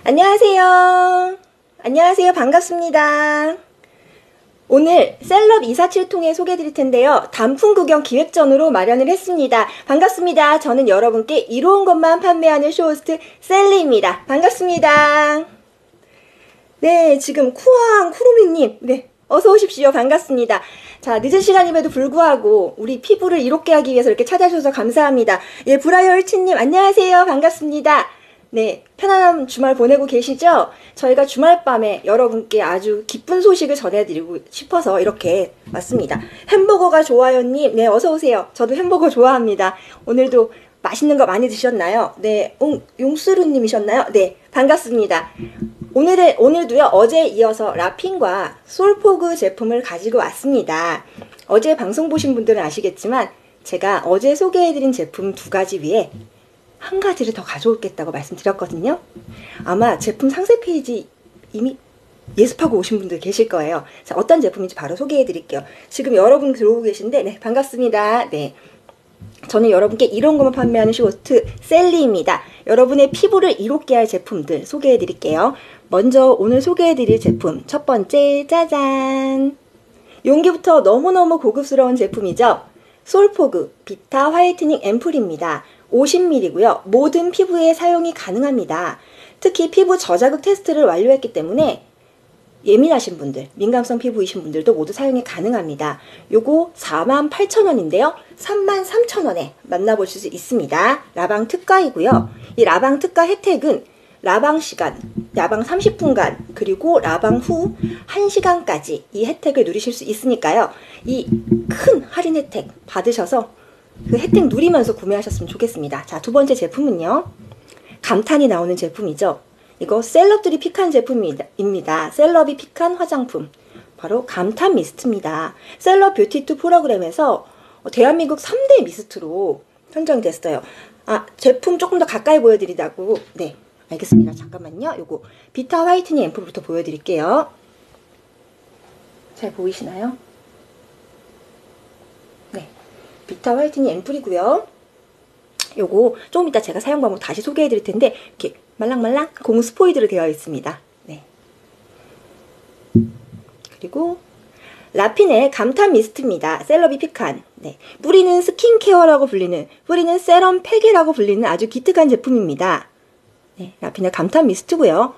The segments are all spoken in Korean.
안녕하세요. 안녕하세요. 반갑습니다. 오늘 셀럽 247 통해 소개해 드릴 텐데요. 단품 구경 기획전으로 마련을 했습니다. 반갑습니다. 저는 여러분께 이로운 것만 판매하는 쇼호스트 셀리입니다. 반갑습니다. 네, 지금 쿠왕 쿠루미님, 네, 어서 오십시오. 반갑습니다. 자, 늦은 시간임에도 불구하고 우리 피부를 이롭게 하기 위해서 이렇게 찾아주셔서 감사합니다. 예, 브라이얼치님 안녕하세요. 반갑습니다. 네, 편안한 주말 보내고 계시죠? 저희가 주말밤에 여러분께 아주 기쁜 소식을 전해드리고 싶어서 이렇게 왔습니다. 햄버거가 좋아요님, 네, 어서오세요. 저도 햄버거 좋아합니다. 오늘도 맛있는 거 많이 드셨나요? 네, 용수루님이셨나요? 네, 반갑습니다. 오늘도요, 어제에 이어서 라핀과 솔포그 제품을 가지고 왔습니다. 어제 방송 보신 분들은 아시겠지만, 제가 어제 소개해드린 제품 두 가지 위에 한 가지를 더 가져오겠다고 말씀드렸거든요. 아마 제품 상세 페이지 이미 예습하고 오신 분들 계실 거예요. 자, 어떤 제품인지 바로 소개해 드릴게요. 지금 여러분 들어오고 계신데, 네, 반갑습니다. 네. 저는 여러분께 이런 것만 판매하는 쇼호스트 셀리입니다. 여러분의 피부를 이롭게 할 제품들 소개해 드릴게요. 먼저 오늘 소개해 드릴 제품 첫 번째, 짜잔! 용기부터 너무너무 고급스러운 제품이죠. 솔포그 비타 화이트닝 앰플입니다. 50ml고요. 모든 피부에 사용이 가능합니다. 특히 피부 저자극 테스트를 완료했기 때문에 예민하신 분들, 민감성 피부이신 분들도 모두 사용이 가능합니다. 요거 48,000원인데요. 33,000원에 만나보실 수 있습니다. 라방 특가이고요. 이 라방 특가 혜택은 라방 시간, 라방 30분간, 그리고 라방 후 1시간까지 이 혜택을 누리실 수 있으니까요. 이 큰 할인 혜택 받으셔서 그 혜택 누리면서 구매하셨으면 좋겠습니다. 자, 두 번째 제품은요. 감탄이 나오는 제품이죠. 이거 셀럽들이 픽한 제품입니다. 셀럽이 픽한 화장품. 바로 감탄 미스트입니다. 셀럽 뷰티2 프로그램에서 대한민국 3대 미스트로 선정이 됐어요. 아, 제품 조금 더 가까이 보여드리자고. 네, 알겠습니다. 잠깐만요. 요거 비타 화이트닝 앰플부터 보여드릴게요. 잘 보이시나요? 네, 비타 화이트닝 앰플이고요. 요거 조금 이따 제가 사용 방법 다시 소개해 드릴 텐데 이렇게 말랑말랑 고무 스포이드로 되어 있습니다. 네. 그리고 라핀의 감탄 미스트입니다. 셀럽이 픽한, 네, 뿌리는 스킨케어라고 불리는, 뿌리는 세럼 팩이라고 불리는 아주 기특한 제품입니다. 네, 라핀의 감탄 미스트고요.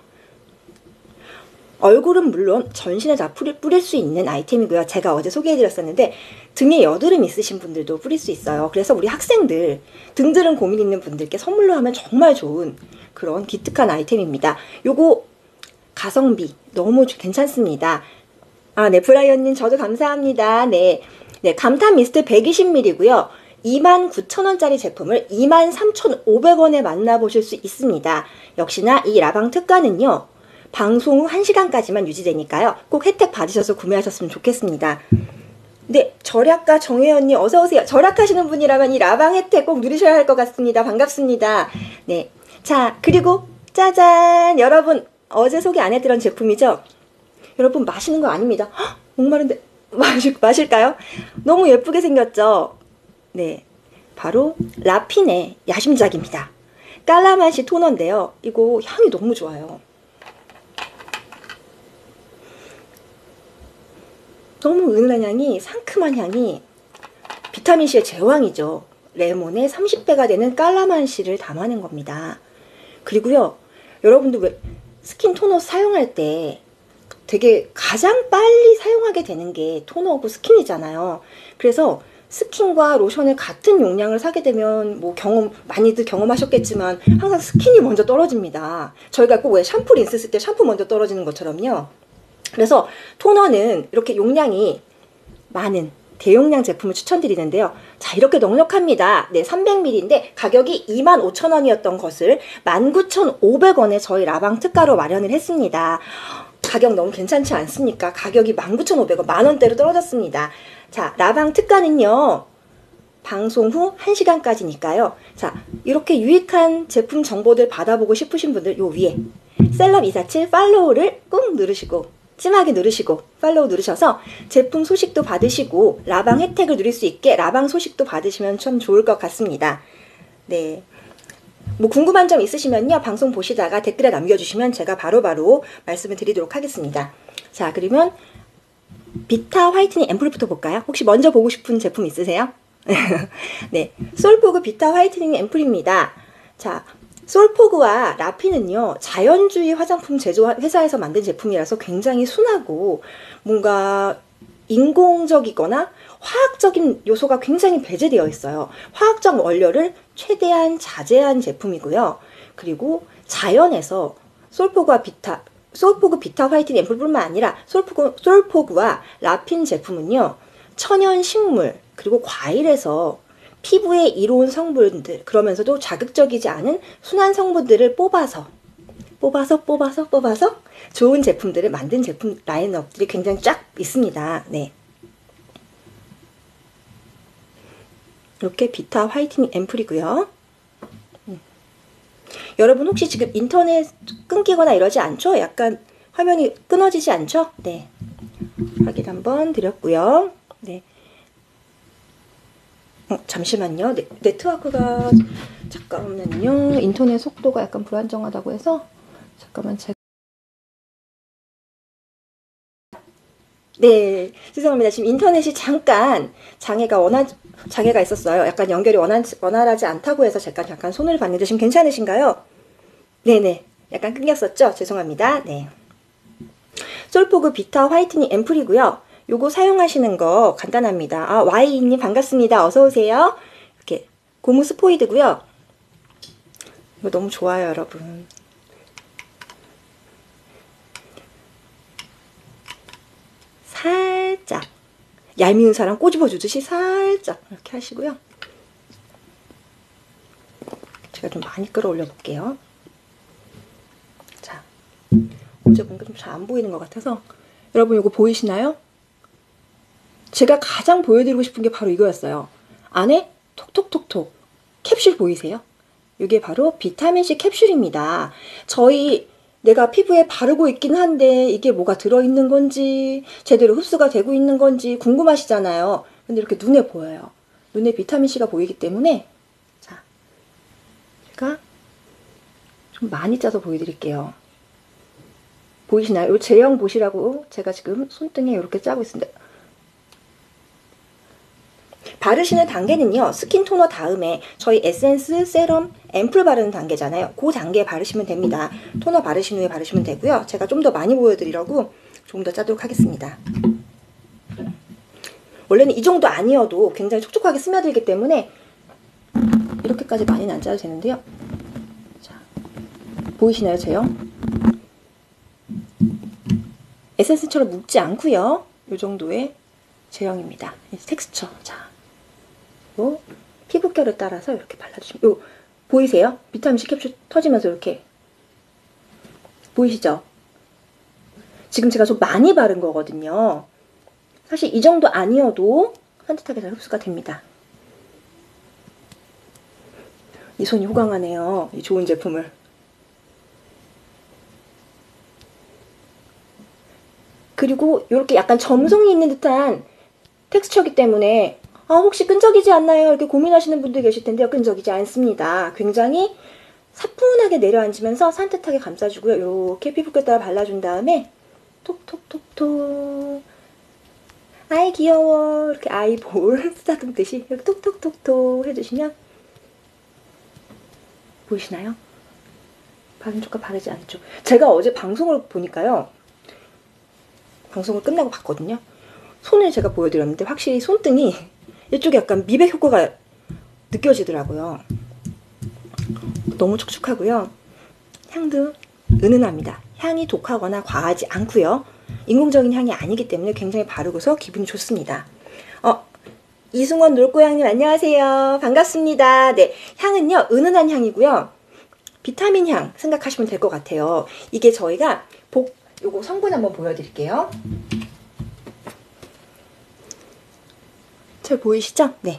얼굴은 물론 전신에 다 뿌릴 수 있는 아이템이고요. 제가 어제 소개해드렸었는데 등에 여드름 있으신 분들도 뿌릴 수 있어요. 그래서 우리 학생들, 등드름 고민 있는 분들께 선물로 하면 정말 좋은 그런 기특한 아이템입니다. 요거 가성비 너무 괜찮습니다. 아, 네, 브라이언님 저도 감사합니다. 네, 네, 감탄 미스트 120ml고요. 29,000원짜리 제품을 23,500원에 만나보실 수 있습니다. 역시나 이 라방 특가는요. 방송 후 1시간까지만 유지되니까요. 꼭 혜택 받으셔서 구매하셨으면 좋겠습니다. 네, 절약가 정혜연님 어서오세요. 절약하시는 분이라면 이 라방 혜택 꼭 누리셔야 할 것 같습니다. 반갑습니다. 네, 자, 그리고 짜잔! 여러분, 어제 소개 안 해드린 제품이죠? 여러분, 마시는 거 아닙니다. 헉, 목마른데 마실까요? 너무 예쁘게 생겼죠? 네, 바로 라핀의 야심작입니다. 깔라만시 토너인데요. 이거 향이 너무 좋아요. 너무 은은한 향이, 상큼한 향이, 비타민C의 제왕이죠. 레몬의 30배가 되는 깔라만시를 담아낸 겁니다. 그리고요, 여러분들 왜 스킨 토너 사용할 때 되게 가장 빨리 사용하게 되는 게 토너고 스킨이잖아요. 그래서 스킨과 로션을 같은 용량을 사게 되면 뭐 많이들 경험하셨겠지만 항상 스킨이 먼저 떨어집니다. 저희가 꼭 왜 샴푸 린스 쓸 때 샴푸 먼저 떨어지는 것처럼요. 그래서 토너는 이렇게 용량이 많은 대용량 제품을 추천드리는데요. 자, 이렇게 넉넉합니다. 네, 300ml인데 가격이 25,000원이었던 것을 19,500원에 저희 라방 특가로 마련을 했습니다. 가격 너무 괜찮지 않습니까? 가격이 19,500원, 만원대로 떨어졌습니다. 자, 라방 특가는요. 방송 후 1시간까지니까요. 자, 이렇게 유익한 제품 정보들 받아보고 싶으신 분들 요 위에 셀럽 247 팔로우를 꾹 누르시고 찜하게 누르시고 팔로우 누르셔서 제품 소식도 받으시고 라방 혜택을 누릴 수 있게 라방 소식도 받으시면 참 좋을 것 같습니다. 네, 뭐 궁금한 점 있으시면요, 방송 보시다가 댓글에 남겨주시면 제가 바로바로 말씀을 드리도록 하겠습니다. 자, 그러면 비타 화이트닝 앰플부터 볼까요? 혹시 먼저 보고 싶은 제품 있으세요? 네, 솔포그 비타 화이트닝 앰플입니다. 자, 솔포그와 라피는요, 자연주의 화장품 제조 회사에서 만든 제품이라서 굉장히 순하고 뭔가 인공적이거나 화학적인 요소가 굉장히 배제되어 있어요. 화학적 원료를 최대한 자제한 제품이고요. 그리고 자연에서 솔포그 비타 화이트닝 앰플뿐만 아니라 솔포그와 라핀 제품은요, 천연 식물 그리고 과일에서 피부에 이로운 성분들, 그러면서도 자극적이지 않은 순한 성분들을 뽑아서 좋은 제품들을 만든 제품 라인업들이 굉장히 쫙 있습니다. 네. 이렇게 비타 화이트닝 앰플이고요. 여러분 혹시 지금 인터넷 끊기거나 이러지 않죠? 약간 화면이 끊어지지 않죠? 네. 확인 한번 드렸고요. 네. 잠시만요. 네, 네트워크가 잠깐만요. 인터넷 속도가 약간 불안정하다고 해서 잠깐만 제가 네, 죄송합니다. 지금 인터넷이 잠깐 장애가 있었어요. 약간 연결이 원활하지 않다고 해서 제가 잠깐 손을 봤는데 지금 괜찮으신가요? 네네. 약간 끊겼었죠? 죄송합니다. 네. 솔포그 비타 화이트닝 앰플이고요. 요거 사용하시는 거 간단합니다. 아, Y님 반갑습니다. 어서오세요. 이렇게 고무 스포이드고요. 이거 너무 좋아요, 여러분. 살짝 얄미운 사람 꼬집어 주듯이 살짝 이렇게 하시고요. 제가 좀 많이 끌어올려 볼게요. 자, 어제 보니까 좀 잘 안 보이는 것 같아서 여러분 이거 보이시나요? 제가 가장 보여드리고 싶은 게 바로 이거였어요. 안에 톡톡톡톡 캡슐 보이세요? 이게 바로 비타민C 캡슐입니다. 내가 피부에 바르고 있긴 한데 이게 뭐가 들어있는 건지 제대로 흡수가 되고 있는 건지 궁금하시잖아요. 근데 이렇게 눈에 보여요. 눈에 비타민C가 보이기 때문에 자, 제가 좀 많이 짜서 보여드릴게요. 보이시나요? 이 제형 보시라고 제가 지금 손등에 이렇게 짜고 있습니다. 바르시는 단계는요, 스킨 토너 다음에 저희 에센스, 세럼, 앰플 바르는 단계잖아요. 그 단계에 바르시면 됩니다. 토너 바르신 후에 바르시면 되고요. 제가 좀 더 많이 보여드리려고 조금 더 짜도록 하겠습니다. 원래는 이 정도 아니어도 굉장히 촉촉하게 스며들기 때문에 이렇게까지 많이는 안 짜도 되는데요. 자, 보이시나요, 제형? 에센스처럼 묵지 않고요. 이 정도의 제형입니다. 텍스처. 자, 요 피부결을 따라서 이렇게 발라주시면, 요 보이세요? 비타민C 캡슐 터지면서 이렇게 보이시죠? 지금 제가 좀 많이 바른 거거든요. 사실 이 정도 아니어도 산뜻하게 잘 흡수가 됩니다. 이 손이 호강하네요. 이 좋은 제품을. 그리고 이렇게 약간 점성이 있는 듯한 텍스처이기 때문에 혹시 끈적이지 않나요? 이렇게 고민하시는 분들 계실 텐데요. 끈적이지 않습니다. 굉장히 사뿐하게 내려앉으면서 산뜻하게 감싸주고요. 이렇게 피부결 발라준 다음에 톡톡톡톡 아이 귀여워 이렇게 아이볼 쓰다듬듯이 이렇게 톡톡톡톡 해주시면 보이시나요? 바른 쪽과 바르지 않죠. 제가 어제 방송을 보니까요. 방송을 끝나고 봤거든요. 손을 제가 보여드렸는데 확실히 손등이 이쪽에 약간 미백 효과가 느껴지더라고요. 너무 촉촉하고요. 향도 은은합니다. 향이 독하거나 과하지 않고요. 인공적인 향이 아니기 때문에 굉장히 바르고서 기분이 좋습니다. 이승원 놀고양님 안녕하세요. 반갑습니다. 네, 향은요 은은한 향이고요. 비타민 향 생각하시면 될 것 같아요. 이게 저희가 요거 성분 한번 보여드릴게요. 잘 보이시죠? 네.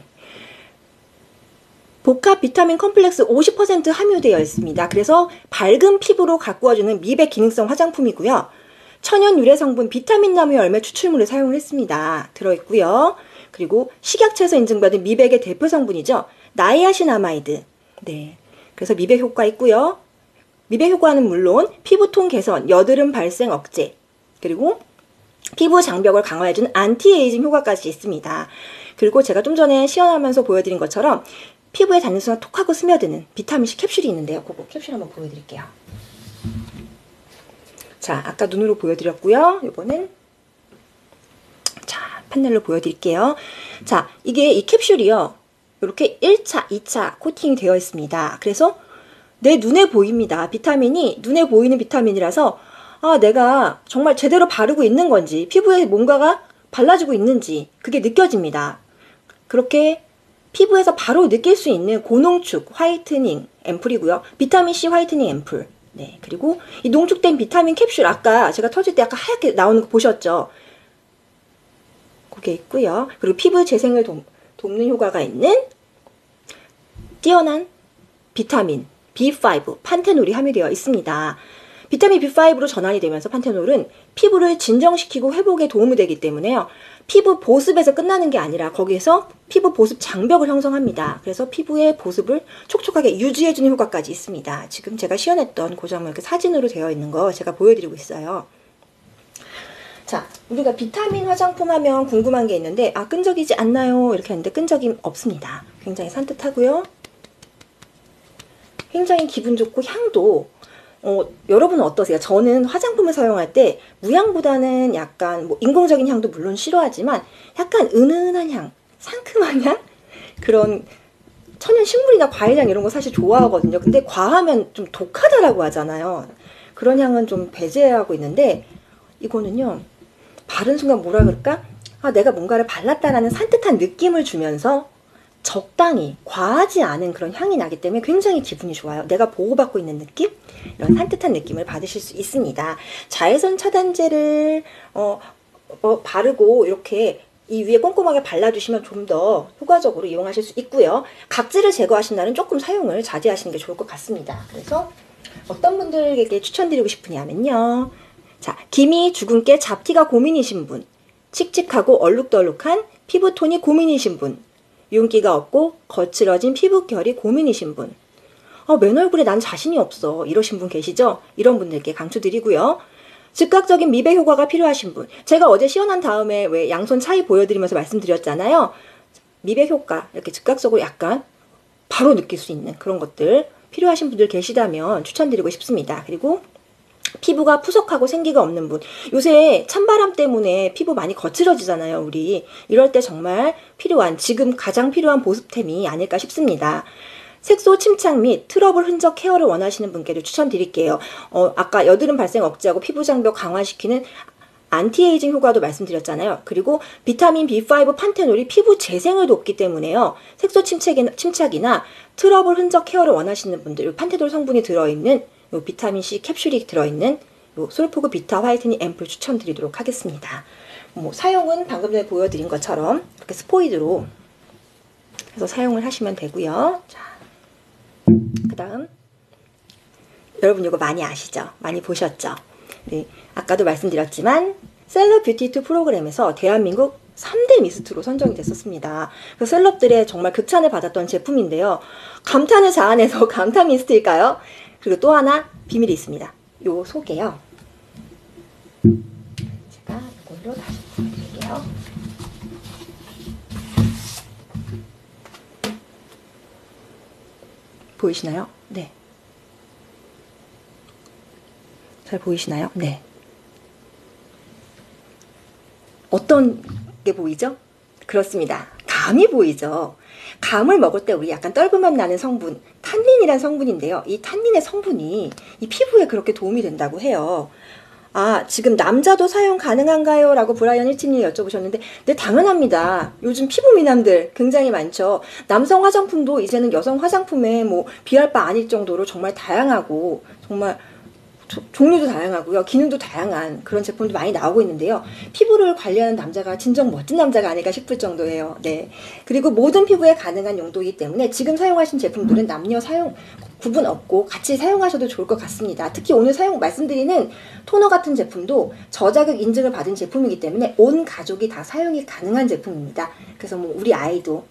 복합 비타민 컴플렉스 50% 함유되어 있습니다. 그래서 밝은 피부로 가꾸어주는 미백 기능성 화장품이고요. 천연 유래 성분 비타민 나무 열매 추출물을 사용을 했습니다. 들어있고요. 그리고 식약처에서 인증받은 미백의 대표 성분이죠. 나이아신아마이드. 네. 그래서 미백 효과 있고요. 미백 효과는 물론 피부톤 개선, 여드름 발생 억제, 그리고 피부 장벽을 강화해주는 안티에이징 효과까지 있습니다. 그리고 제가 좀 전에 시연하면서 보여드린 것처럼 피부에 닿는 순간 톡 하고 스며드는 비타민C 캡슐이 있는데요. 그거 캡슐 한번 보여드릴게요. 자, 아까 눈으로 보여드렸고요. 이번엔 자, 판넬로 보여드릴게요. 자, 이게 이 캡슐이요. 이렇게 1차, 2차 코팅이 되어 있습니다. 그래서 내 눈에 보입니다. 비타민이 눈에 보이는 비타민이라서 아, 내가 정말 제대로 바르고 있는 건지, 피부에 뭔가가 발라지고 있는지 그게 느껴집니다. 그렇게 피부에서 바로 느낄 수 있는 고농축 화이트닝 앰플이고요. 비타민C 화이트닝 앰플. 네, 그리고 이 농축된 비타민 캡슐, 아까 제가 터질 때 약간 하얗게 나오는 거 보셨죠? 그게 있고요. 그리고 피부 재생을 돕는 효과가 있는 뛰어난 비타민 B5 판테놀이 함유되어 있습니다. 비타민 B5로 전환이 되면서 판테놀은 피부를 진정시키고 회복에 도움이 되기 때문에요. 피부 보습에서 끝나는 게 아니라 거기에서 피부 보습 장벽을 형성합니다. 그래서 피부의 보습을 촉촉하게 유지해주는 효과까지 있습니다. 지금 제가 시연했던 그 장면 이렇게 사진으로 되어 있는 거 제가 보여드리고 있어요. 자, 우리가 비타민 화장품 하면 궁금한 게 있는데, 아, 끈적이지 않나요? 이렇게 하는데 끈적임 없습니다. 굉장히 산뜻하고요. 굉장히 기분 좋고 향도 여러분은 어떠세요? 저는 화장품을 사용할 때 무향보다는 약간 뭐 인공적인 향도 물론 싫어하지만 약간 은은한 향, 상큼한 향? 그런 천연 식물이나 과일향 이런 거 사실 좋아하거든요. 근데 과하면 좀 독하다라고 하잖아요. 그런 향은 좀 배제하고 있는데 이거는요. 바른 순간 뭐라 그럴까? 아, 내가 뭔가를 발랐다라는 산뜻한 느낌을 주면서 적당히 과하지 않은 그런 향이 나기 때문에 굉장히 기분이 좋아요. 내가 보호받고 있는 느낌? 이런 산뜻한 느낌을 받으실 수 있습니다. 자외선 차단제를 바르고 이렇게 이 위에 꼼꼼하게 발라주시면 좀 더 효과적으로 이용하실 수 있고요. 각질을 제거하신 날은 조금 사용을 자제하시는 게 좋을 것 같습니다. 그래서 어떤 분들에게 추천드리고 싶으냐면요. 자, 기미, 주근깨, 잡티가 고민이신 분, 칙칙하고 얼룩덜룩한 피부톤이 고민이신 분, 윤기가 없고 거칠어진 피부결이 고민이신 분, 맨 얼굴에 난 자신이 없어 이러신 분 계시죠? 이런 분들께 강추드리고요. 즉각적인 미백 효과가 필요하신 분, 제가 어제 시연한 다음에 왜 양손 차이 보여드리면서 말씀드렸잖아요. 미백 효과 이렇게 즉각적으로 약간 바로 느낄 수 있는 그런 것들 필요하신 분들 계시다면 추천드리고 싶습니다. 그리고 피부가 푸석하고 생기가 없는 분, 요새 찬바람 때문에 피부 많이 거칠어지잖아요. 우리 이럴 때 정말 필요한, 지금 가장 필요한 보습템이 아닐까 싶습니다. 색소 침착 및 트러블 흔적 케어를 원하시는 분께도 추천드릴게요. 아까 여드름 발생 억제하고 피부 장벽 강화시키는 안티에이징 효과도 말씀드렸잖아요. 그리고 비타민 B5 판테놀이 피부 재생을 돕기 때문에요. 색소 침착이나 트러블 흔적 케어를 원하시는 분들, 판테놀 성분이 들어있는 요 비타민C 캡슐이 들어있는 요 솔포그 비타 화이트닝 앰플 추천드리도록 하겠습니다. 사용은 방금 전에 보여드린 것처럼 이렇게 스포이드로 해서 사용을 하시면 되고요. 자, 그 다음 여러분 이거 많이 아시죠? 많이 보셨죠? 네, 아까도 말씀드렸지만 셀럽 뷰티2 프로그램에서 대한민국 3대 미스트로 선정이 됐었습니다. 그 셀럽들의 정말 극찬을 받았던 제품인데요. 감탄을 자아내서 감탄 미스트일까요? 그리고 또 하나 비밀이 있습니다. 요 속에요. 제가 이걸로 다시 보여드릴게요. 보이시나요? 네. 잘 보이시나요? 네. 어떤 게 보이죠? 그렇습니다. 감이 보이죠? 감을 먹을 때 우리 약간 떫은맛 나는 성분, 탄닌이란 성분인데요. 이 탄닌의 성분이 이 피부에 그렇게 도움이 된다고 해요. 아, 지금 남자도 사용 가능한가요? 라고 브라이언 1침님이 여쭤보셨는데, 네, 당연합니다. 요즘 피부 미남들 굉장히 많죠. 남성 화장품도 이제는 여성 화장품에 비할 바 아닐 정도로 정말 다양하고, 정말 종류도 다양하고요. 기능도 다양한 그런 제품도 많이 나오고 있는데요. 피부를 관리하는 남자가 진정 멋진 남자가 아닐까 싶을 정도예요. 네. 그리고 모든 피부에 가능한 용도이기 때문에 지금 사용하신 제품들은 남녀 사용 구분 없고 같이 사용하셔도 좋을 것 같습니다. 특히 오늘 말씀드리는 토너 같은 제품도 저자극 인증을 받은 제품이기 때문에 온 가족이 다 사용이 가능한 제품입니다. 그래서 우리 아이도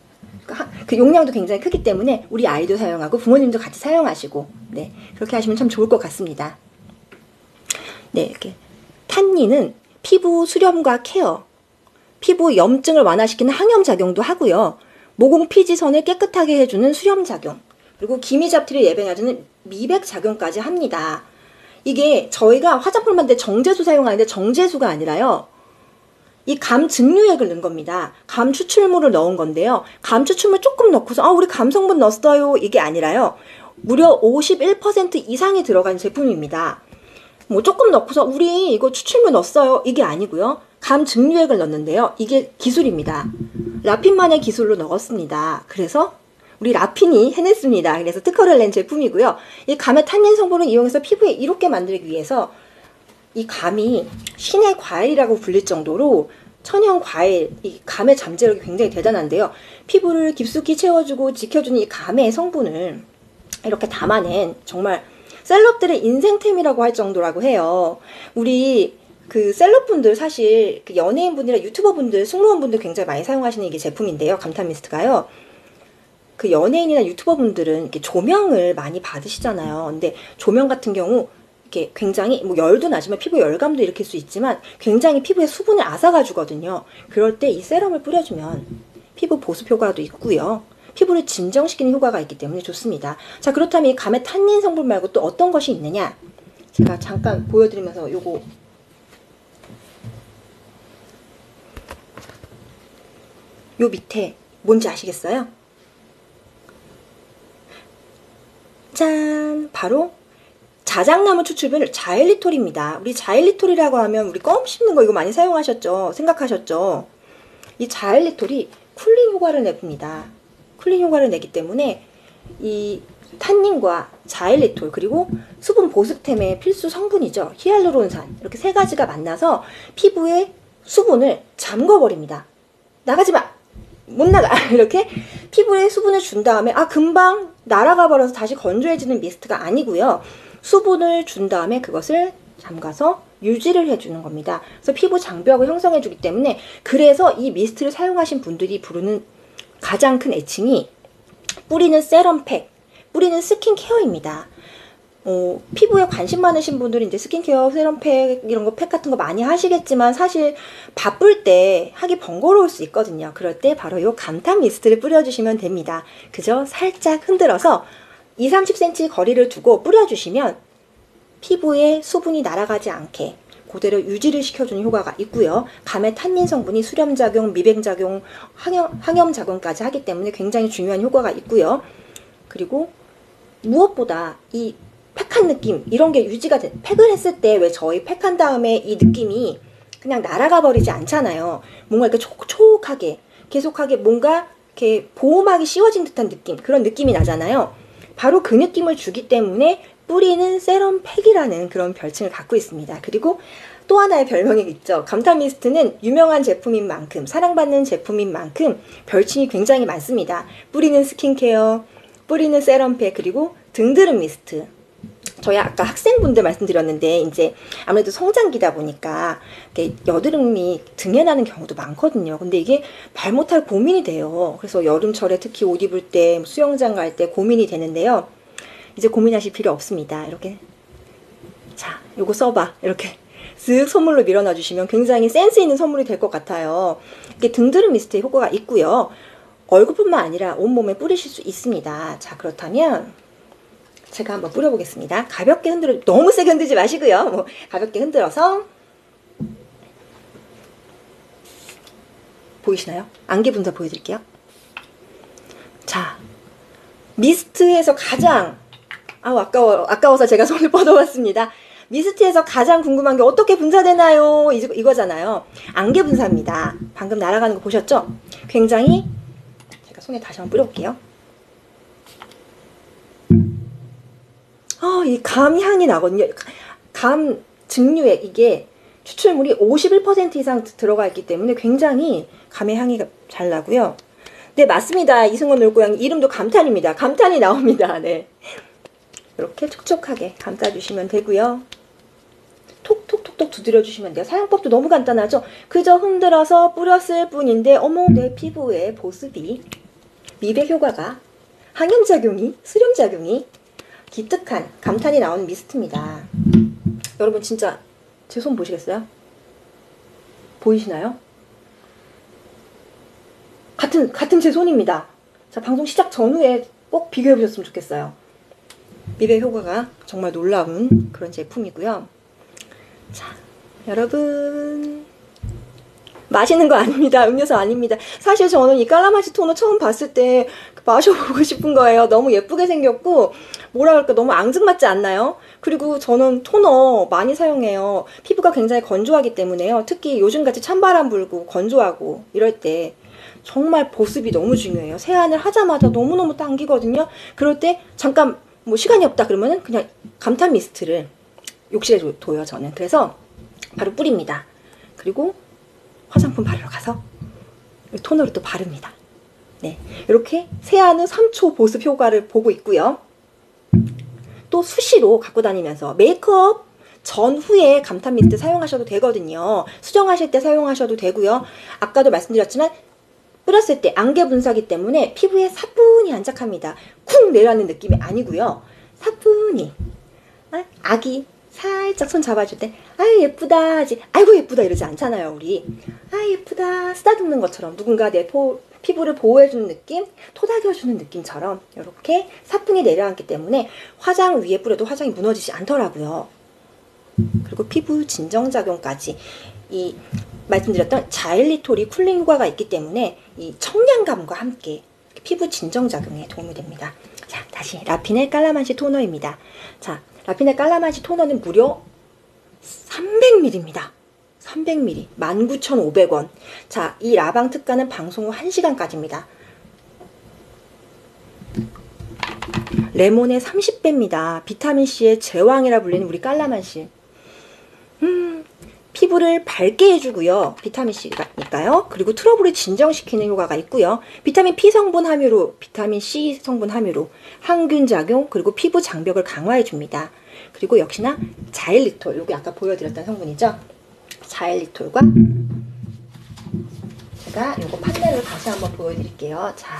그 용량도 굉장히 크기 때문에 우리 아이도 사용하고 부모님도 같이 사용하시고, 네, 그렇게 하시면 참 좋을 것 같습니다. 네, 이렇게 탄닌은 피부 수렴과 케어, 피부 염증을 완화시키는 항염 작용도 하고요. 모공 피지선을 깨끗하게 해주는 수렴 작용, 그리고 기미 잡티를 예방해주는 미백 작용까지 합니다. 이게 저희가 화장품 만들 때 정제수 사용하는데 정제수가 아니라요, 이 감 증류액을 넣은 겁니다. 감 추출물을 넣은 건데요. 감 추출물 조금 넣고서 우리 감 성분 넣었어요, 이게 아니라요, 무려 51% 이상이 들어간 제품입니다. 뭐 조금 넣고서 우리 이거 추출물 넣었어요, 이게 아니고요. 감 증류액을 넣는데요. 이게 기술입니다. 라핀만의 기술로 넣었습니다. 그래서 우리 라핀이 해냈습니다. 그래서 특허를 낸 제품이고요. 이 감의 탄닌 성분을 이용해서 피부에 이롭게 만들기 위해서 이 감이 신의 과일이라고 불릴 정도로 천연 과일, 이 감의 잠재력이 굉장히 대단한데요. 피부를 깊숙이 채워주고 지켜주는 이 감의 성분을 이렇게 담아낸 정말 셀럽들의 인생템이라고 할 정도라고 해요. 우리 그 셀럽분들, 사실 그 연예인분이나 유튜버분들, 승무원분들 굉장히 많이 사용하시는 이게 제품인데요. 감탄 미스트가요. 그 연예인이나 유튜버분들은 이렇게 조명을 많이 받으시잖아요. 근데 조명 같은 경우 이렇게 굉장히 뭐 열도 나지만 피부 열감도 일으킬 수 있지만 굉장히 피부에 수분을 앗아가주거든요. 그럴 때 이 세럼을 뿌려주면 피부 보습 효과도 있고요. 피부를 진정시키는 효과가 있기 때문에 좋습니다. 자, 그렇다면 이 감의 탄닌 성분 말고 또 어떤 것이 있느냐? 제가 잠깐 보여드리면서 요거 요 밑에 뭔지 아시겠어요? 짠! 바로 자작나무 추출물 자일리톨입니다. 우리 자일리톨이라고 하면 우리 껌 씹는 거 이거 많이 사용하셨죠? 생각하셨죠? 이 자일리톨이 쿨링 효과를 냅니다. 쿨링 효과를 내기 때문에 이 탄닌과 자일리톨, 그리고 수분 보습템의 필수 성분이죠. 히알루론산, 이렇게 세 가지가 만나서 피부에 수분을 잠궈버립니다. 나가지 마! 못 나가! 이렇게 피부에 수분을 준 다음에 금방 날아가 버려서 다시 건조해지는 미스트가 아니고요. 수분을 준 다음에 그것을 잠가서 유지를 해주는 겁니다. 그래서 피부 장벽을 형성해주기 때문에, 그래서 이 미스트를 사용하신 분들이 부르는 가장 큰 애칭이 뿌리는 세럼팩, 뿌리는 스킨케어입니다. 피부에 관심 많으신 분들은 이제 스킨케어, 세럼팩, 이런 거 팩 같은 거 많이 하시겠지만 사실 바쁠 때 하기 번거로울 수 있거든요. 그럴 때 바로 이 감탄 미스트를 뿌려주시면 됩니다. 그저 살짝 흔들어서 20-30cm 거리를 두고 뿌려주시면 피부에 수분이 날아가지 않게 그대로 유지를 시켜주는 효과가 있고요. 감의 탄닌 성분이 수렴작용, 미백작용, 항염작용까지 하기 때문에 굉장히 중요한 효과가 있고요. 그리고 무엇보다 이 팩한 느낌, 이런 게 유지가 돼. 팩을 했을 때 왜 저희 팩한 다음에 이 느낌이 그냥 날아가 버리지 않잖아요. 뭔가 이렇게 촉촉하게 계속하게 뭔가 이렇게 보호막이 씌워진 듯한 느낌, 그런 느낌이 나잖아요. 바로 그 느낌을 주기 때문에 뿌리는 세럼팩이라는 그런 별칭을 갖고 있습니다. 그리고 또 하나의 별명이 있죠. 감탄 미스트는 유명한 제품인 만큼, 사랑받는 제품인 만큼 별칭이 굉장히 많습니다. 뿌리는 스킨케어, 뿌리는 세럼팩, 그리고 등드름 미스트. 저희 아까 학생분들 말씀드렸는데 이제 아무래도 성장기다 보니까 여드름이 등에 나는 경우도 많거든요. 근데 이게 말 못할 고민이 돼요. 그래서 여름철에 특히 옷 입을 때, 수영장 갈 때 고민이 되는데요. 이제 고민하실 필요 없습니다. 이렇게, 자, 요거 써봐, 이렇게 쓱 선물로 밀어놔 주시면 굉장히 센스 있는 선물이 될 것 같아요. 이게 등드름 미스트의 효과가 있고요. 얼굴뿐만 아니라 온몸에 뿌리실 수 있습니다. 자, 그렇다면 제가 한번 뿌려보겠습니다. 가볍게 흔들어, 너무 세게 흔들지 마시고요. 뭐 가볍게 흔들어서, 보이시나요? 안개 분사 보여드릴게요. 자, 미스트에서 가장 아까워서 제가 손을 뻗어봤습니다. 미스트에서 가장 궁금한 게 어떻게 분사되나요? 이거잖아요. 안개 분사입니다. 방금 날아가는 거 보셨죠? 굉장히, 제가 손에 다시 한번 뿌려볼게요. 이 감 향이 나거든요. 감 증류액, 이게 추출물이 51% 이상 들어가 있기 때문에 굉장히 감의 향이 잘 나고요. 네, 맞습니다. 이승원 놀고양이 이름도 감탄입니다. 감탄이 나옵니다. 네, 이렇게 촉촉하게 감싸주시면 되고요. 톡톡톡톡 두드려주시면 돼요. 사용법도 너무 간단하죠? 그저 흔들어서 뿌렸을 뿐인데 어머, 내 피부에 보습이 미백 효과가 항염작용이, 수렴작용이 기특한 감탄이 나오는 미스트입니다. 여러분 진짜 제 손 보시겠어요? 보이시나요? 같은 제 손입니다. 자, 방송 시작 전후에 꼭 비교해 보셨으면 좋겠어요. 미백 효과가 정말 놀라운 그런 제품이고요. 자, 여러분 마시는 거 아닙니다. 음료수 아닙니다. 사실 저는 이 깔라마시 토너 처음 봤을 때 마셔보고 싶은 거예요. 너무 예쁘게 생겼고 뭐라 그럴까 너무 앙증맞지 않나요? 그리고 저는 토너 많이 사용해요. 피부가 굉장히 건조하기 때문에요. 특히 요즘같이 찬바람 불고 건조하고 이럴 때 정말 보습이 너무 중요해요. 세안을 하자마자 너무너무 당기거든요. 그럴 때 잠깐 뭐 시간이 없다 그러면은 그냥 감탄 미스트를 욕실에 둬요, 저는. 그래서 바로 뿌립니다. 그리고 화장품 바르러 가서 토너를 또 바릅니다. 네, 이렇게 세안 후 3초 보습 효과를 보고 있고요. 또 수시로 갖고 다니면서 메이크업 전후에 감탄 미스트 사용하셔도 되거든요. 수정하실 때 사용하셔도 되고요. 아까도 말씀드렸지만 뿌렸을 때 안개 분사기 때문에 피부에 사뿐히 안착합니다. 쿵 내려가는 느낌이 아니고요. 사뿐히 아기 살짝 손 잡아줄 때 아유 예쁘다 하지 아이고 예쁘다 이러지 않잖아요. 우리 아 예쁘다 쓰다듬는 것처럼 누군가 내 피부를 보호해주는 느낌, 토닥여주는 느낌처럼 이렇게 사뿐히 내려앉기 때문에 화장 위에 뿌려도 화장이 무너지지 않더라고요. 그리고 피부 진정작용까지 이 말씀드렸던 자일리톨이 쿨링 효과가 있기 때문에 이 청량감과 함께 피부 진정작용에 도움이 됩니다. 자, 다시 라피네 깔라만시 토너입니다. 자, 라피네 깔라만시 토너는 무려 300ml입니다. 300ml 19,500원. 자, 이 라방 특가는 방송 후 1시간까지입니다. 레몬의 30배입니다. 비타민C의 제왕이라 불리는 우리 깔라만시. 피부를 밝게 해주고요. 비타민C니까요. 그리고 트러블을 진정시키는 효과가 있고요. 비타민 P 성분 함유로, 비타민 C 성분 함유로 항균 작용, 그리고 피부 장벽을 강화해줍니다. 그리고 역시나 자일리톨, 여기 아까 보여드렸던 성분이죠. 자일리톨과 제가 요거 판넬을 다시 한번 보여드릴게요. 자,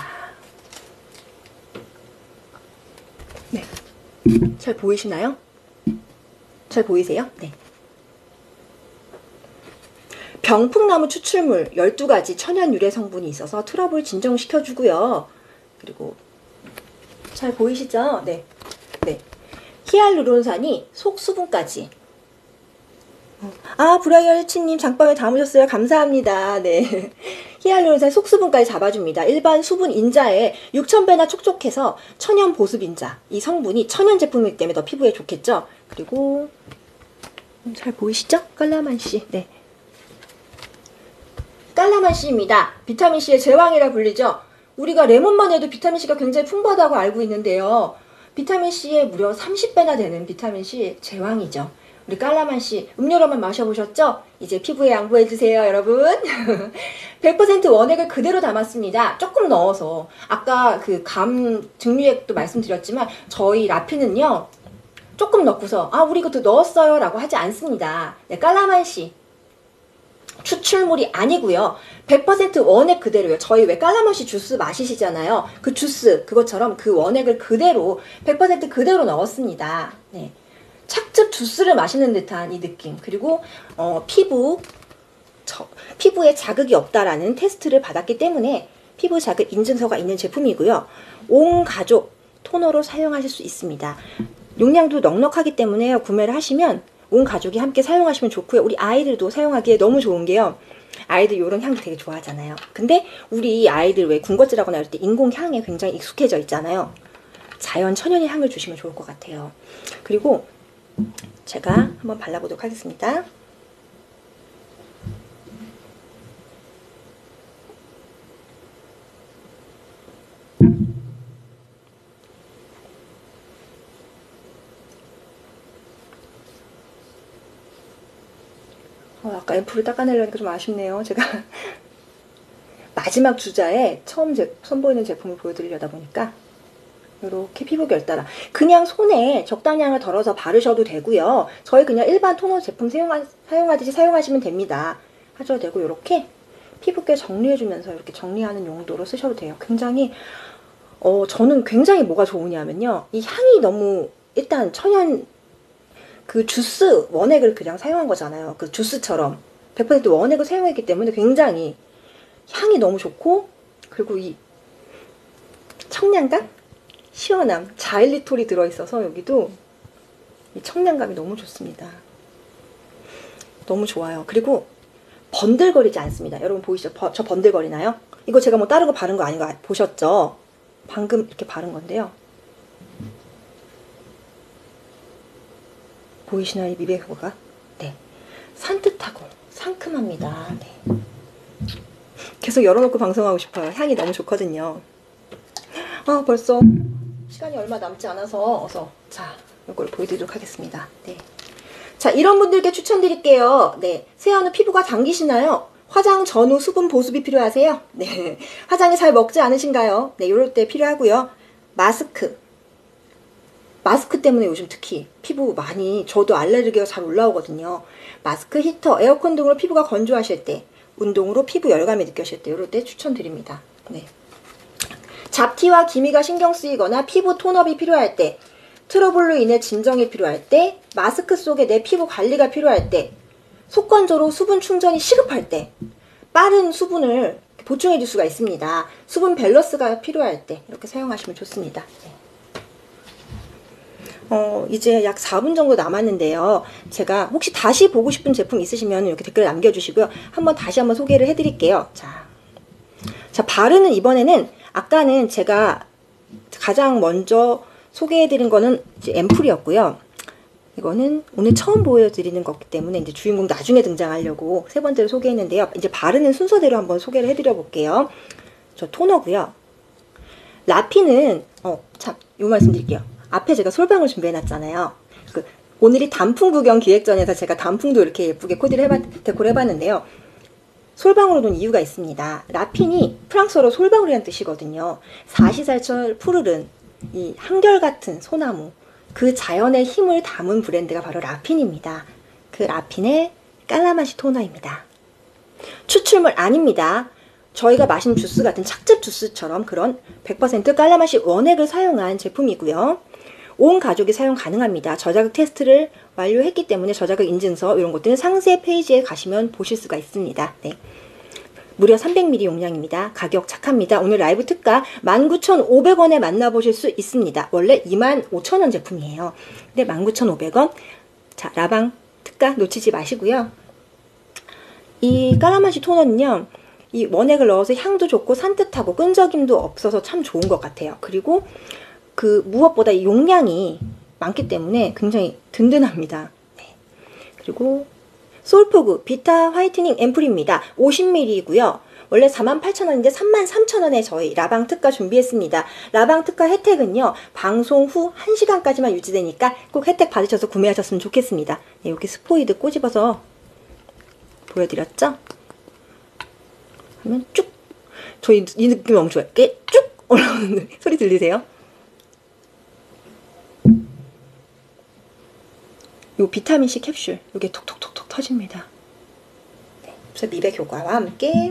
네, 잘 보이시나요? 잘 보이세요? 네. 병풍나무 추출물 12가지 천연 유래 성분이 있어서 트러블 진정시켜주고요. 그리고 잘 보이시죠? 네. 네. 히알루론산이 속수분까지. 아, 브라이얼치님 장밤에 담으셨어요. 감사합니다. 네. 히알루론산 속수분까지 잡아줍니다. 일반 수분 인자에 6,000배나 촉촉해서 천연 보습 인자. 이 성분이 천연 제품이기 때문에 더 피부에 좋겠죠? 그리고 잘 보이시죠? 깔라만시. 네. 깔라만시입니다. 비타민C의 제왕이라 불리죠. 우리가 레몬만 해도 비타민C가 굉장히 풍부하다고 알고 있는데요. 비타민C의 무려 30배나 되는 비타민C 제왕이죠. 우리 깔라만시 음료로만 마셔보셨죠? 이제 피부에 양보해주세요, 여러분. 100% 원액을 그대로 담았습니다. 조금 넣어서. 아까 그 감 증류액도 말씀드렸지만 저희 라피는요. 조금 넣고서 아 우리 이것도 넣었어요 라고 하지 않습니다. 네, 깔라만시 추출물이 아니고요. 100% 원액 그대로요. 저희 왜 깔라만시 주스 마시시잖아요. 그 주스 그것처럼 그 원액을 그대로 100% 그대로 넣었습니다. 네. 착즙 주스를 마시는 듯한 이 느낌. 그리고 피부에 자극이 없다라는 테스트를 받았기 때문에 피부 자극 인증서가 있는 제품이고요. 온 가족 토너로 사용하실 수 있습니다. 용량도 넉넉하기 때문에 구매를 하시면 온 가족이 함께 사용하시면 좋고요. 우리 아이들도 사용하기에 너무 좋은 게요. 아이들 이런 향도 되게 좋아하잖아요. 근데 우리 아이들 왜 군것질하거나 이럴 때 인공향에 굉장히 익숙해져 있잖아요. 자연 천연의 향을 주시면 좋을 것 같아요. 그리고 제가 한번 발라보도록 하겠습니다. 아까 앰플을 닦아내려니까 좀 아쉽네요. 제가 마지막 주자에 처음 선보이는 제품을 보여드리려다 보니까 이렇게 피부 결따라 그냥 손에 적당량을 덜어서 바르셔도 되고요. 저희 그냥 일반 토너 제품 사용하듯이 사용하시면 됩니다. 하셔도 되고 이렇게 피부결 정리해주면서 이렇게 정리하는 용도로 쓰셔도 돼요. 굉장히 저는 굉장히 뭐가 좋으냐면요, 이 향이 너무, 일단 천연 그 주스 원액을 그냥 사용한 거잖아요. 그 주스처럼 100% 원액을 사용했기 때문에 굉장히 향이 너무 좋고, 그리고 이 청량감? 시원함, 자일리톨이 들어있어서 여기도 이 청량감이 너무 좋습니다. 너무 좋아요. 그리고 번들거리지 않습니다. 여러분 보이시죠? 저 번들거리나요? 이거 제가 뭐 다른 거 바른 거 아닌 거 보셨죠? 방금 이렇게 바른 건데요. 보이시나요? 이 미백효과가? 네. 산뜻하고 상큼합니다. 네. 계속 열어놓고 방송하고 싶어요. 향이 너무 좋거든요. 벌써 시간이 얼마 남지 않아서 자, 이걸 보여드리도록 하겠습니다. 네. 자, 이런 분들께 추천드릴게요. 네. 세안 후 피부가 당기시나요? 화장 전후 수분 보습이 필요하세요? 네. 화장이 잘 먹지 않으신가요? 네, 이럴 때 필요하고요. 마스크 때문에 요즘 특히 피부 많이, 저도 알레르기가 잘 올라오거든요. 마스크, 히터, 에어컨 등으로 피부가 건조하실 때, 운동으로 피부 열감이 느껴질 때, 이럴 때 추천드립니다. 네. 잡티와 기미가 신경 쓰이거나 피부 톤업이 필요할 때, 트러블로 인해 진정이 필요할 때, 마스크 속에 내 피부 관리가 필요할 때, 속건조로 수분 충전이 시급할 때, 빠른 수분을 보충해 줄 수가 있습니다. 수분 밸런스가 필요할 때 이렇게 사용하시면 좋습니다. 이제 약 4분 정도 남았는데요. 제가 혹시 다시 보고 싶은 제품 있으시면 이렇게 댓글 남겨주시고요. 다시 한번 소개를 해드릴게요. 자, 바르는 이번에는, 아까는 제가 가장 먼저 소개해드린 거는 이제 앰플이었고요. 이거는 오늘 처음 보여드리는 거기 때문에 이제 주인공 나중에 등장하려고 세 번째로 소개했는데요. 이제 바르는 순서대로 한번 소개를 해드려 볼게요. 저 토너고요. 라피는 참, 요 말씀 드릴게요. 앞에 제가 솔방울 준비해놨잖아요. 오늘이 단풍 구경 기획전에서 제가 단풍도 이렇게 예쁘게 데코를 해봤는데요. 솔방울로 놓은 이유가 있습니다. 라핀이 프랑스어로 솔방울이라는 뜻이거든요. 사시사철 푸르른, 이 한결같은 소나무, 그 자연의 힘을 담은 브랜드가 바로 라핀입니다. 그 라핀의 깔라마시 토너입니다. 추출물 아닙니다. 저희가 마신 주스 같은 착즙 주스처럼 그런 100% 깔라마시 원액을 사용한 제품이고요. 온 가족이 사용 가능합니다. 저자극 테스트를 완료했기 때문에 저자극 인증서 이런 것들은 상세 페이지에 가시면 보실 수가 있습니다. 네. 무려 300ml 용량입니다. 가격 착합니다. 오늘 라이브 특가 19,500원에 만나보실 수 있습니다. 원래 25,000원 제품이에요. 근데 19,500원. 자, 라방 특가 놓치지 마시고요. 이 깔라마시 토너는요, 이 원액을 넣어서 향도 좋고 산뜻하고 끈적임도 없어서 참 좋은 것 같아요. 그리고 그 무엇보다 이 용량이 많기 때문에 굉장히 든든합니다. 네. 그리고 솔포그 비타 화이트닝 앰플입니다. 50ml이고요. 원래 48,000원인데 33,000원에 저희 라방 특가 준비했습니다. 라방 특가 혜택은요, 방송 후 1시간까지만 유지되니까 꼭 혜택 받으셔서 구매하셨으면 좋겠습니다. 네, 이렇게 스포이드 꼬집어서 보여드렸죠? 하면 쭉! 저희 이 느낌 너무 좋아요. 이렇게 쭉 올라오는 소리 들리세요? 요 비타민C 캡슐, 요게 톡톡톡톡 터집니다. 네, 그래서 미백 효과와 함께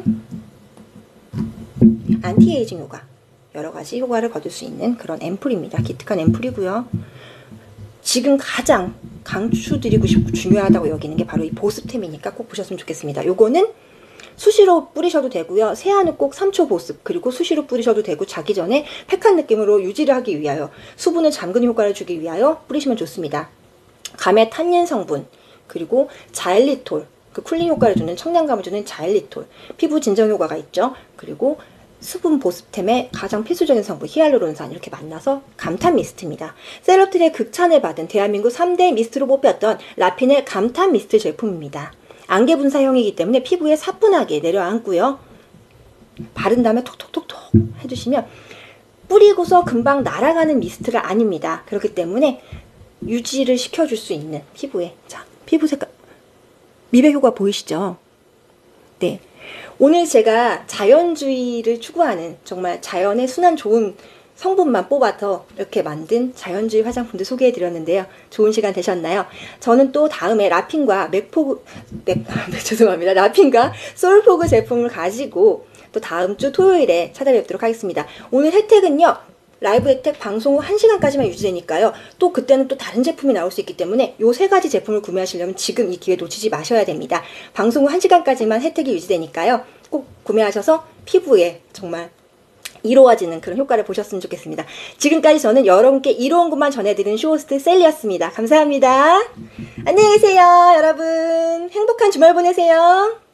안티에이징 효과, 여러 가지 효과를 거둘 수 있는 그런 앰플입니다. 기특한 앰플이고요. 지금 가장 강추드리고 싶고 중요하다고 여기는 게 바로 이 보습템이니까 꼭 보셨으면 좋겠습니다. 요거는 수시로 뿌리셔도 되고요. 세안 후 꼭 3초 보습, 그리고 수시로 뿌리셔도 되고, 자기 전에 팩한 느낌으로 유지를 하기 위하여, 수분을 잠그는 효과를 주기 위하여 뿌리시면 좋습니다. 감의 탄닌 성분, 그리고 자일리톨, 그 쿨링 효과를 주는, 청량감을 주는 자일리톨, 피부 진정 효과가 있죠. 그리고 수분 보습템의 가장 필수적인 성분 히알루론산, 이렇게 만나서 감탄 미스트입니다. 셀럽들의 극찬을 받은 대한민국 3대 미스트로 뽑혔던 라핀의 감탄 미스트 제품입니다. 안개 분사형이기 때문에 피부에 사뿐하게 내려앉고요. 바른 다음에 톡톡톡톡 해주시면 뿌리고서 금방 날아가는 미스트가 아닙니다. 그렇기 때문에 유지를 시켜줄 수 있는 피부에, 자, 피부 색깔 미백 효과 보이시죠? 네, 오늘 제가 자연주의를 추구하는, 정말 자연의 순한 좋은 성분만 뽑아서 이렇게 만든 자연주의 화장품들 소개해드렸는데요. 좋은 시간 되셨나요? 저는 또 다음에 라핀과 죄송합니다. 라핀과 솔포그 제품을 가지고 또 다음 주 토요일에 찾아뵙도록 하겠습니다. 오늘 혜택은요. 라이브 혜택 방송 후 1시간까지만 유지되니까요. 또 그때는 또 다른 제품이 나올 수 있기 때문에 요 세 가지 제품을 구매하시려면 지금 이 기회 놓치지 마셔야 됩니다. 방송 후 1시간까지만 혜택이 유지되니까요. 꼭 구매하셔서 피부에 정말 이로워지는 그런 효과를 보셨으면 좋겠습니다. 지금까지 저는 여러분께 이로운 것만 전해드리는 쇼호스트 셀리였습니다. 감사합니다. 안녕히 계세요, 여러분. 행복한 주말 보내세요.